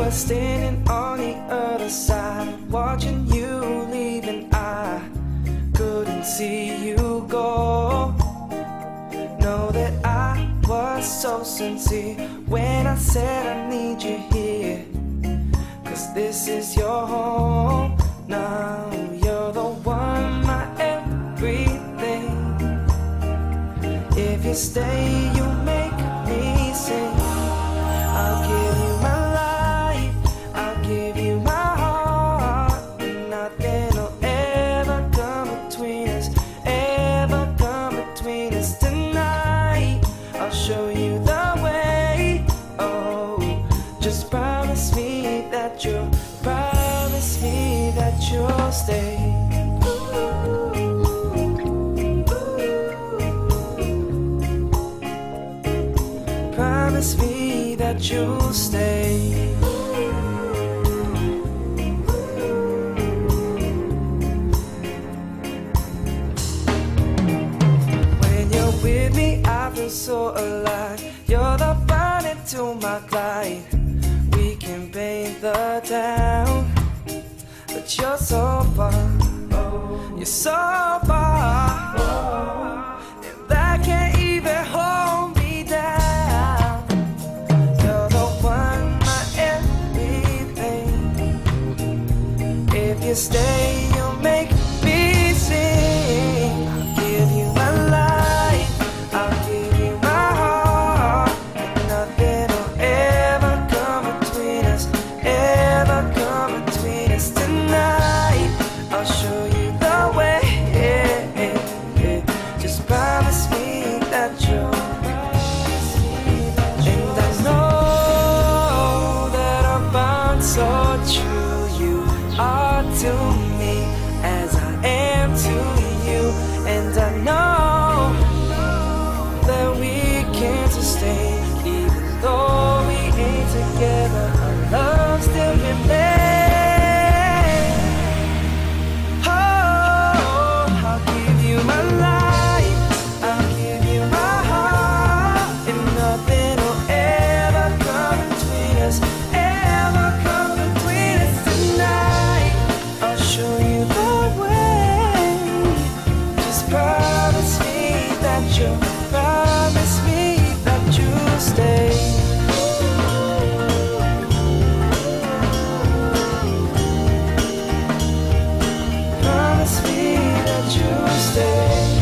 was standing on the other side, watching you leave, and I couldn't see you go. Know that I was so sincere when I said I need you here, 'cause this is your home. Now you're the one, my everything. If you stay, you make me sing. I'll give you my life, I'll give you my heart, and nothing will ever come between us, ever come between us. Tonight I'll show you the way. Oh, just promise me that you'll stay. Promise me that you'll stay. When you're with me, I feel so alive. You're the bonnet to my Clyde. We can paint the town, but you're so far. You're so far, and I can't even hold me down. You're the one, my everything. If you stay, you'll make me sing. I'll give you my life, I'll give you my heart, and nothing will ever come between us, ever come between us. Tonight I'll show you the way. Just promise me that you'll. And I know that our bond's so true. You are to me as I am to you. And I know that we can sustain, even though we ain't together. Our love still remains. Oh, I'll give you my life, I'll give you my heart, and nothing will ever come between us, ever come between us. Tonight I'll show you the way. Just promise me that you'll, promise me that you'll stay. Promise me that you'll stay.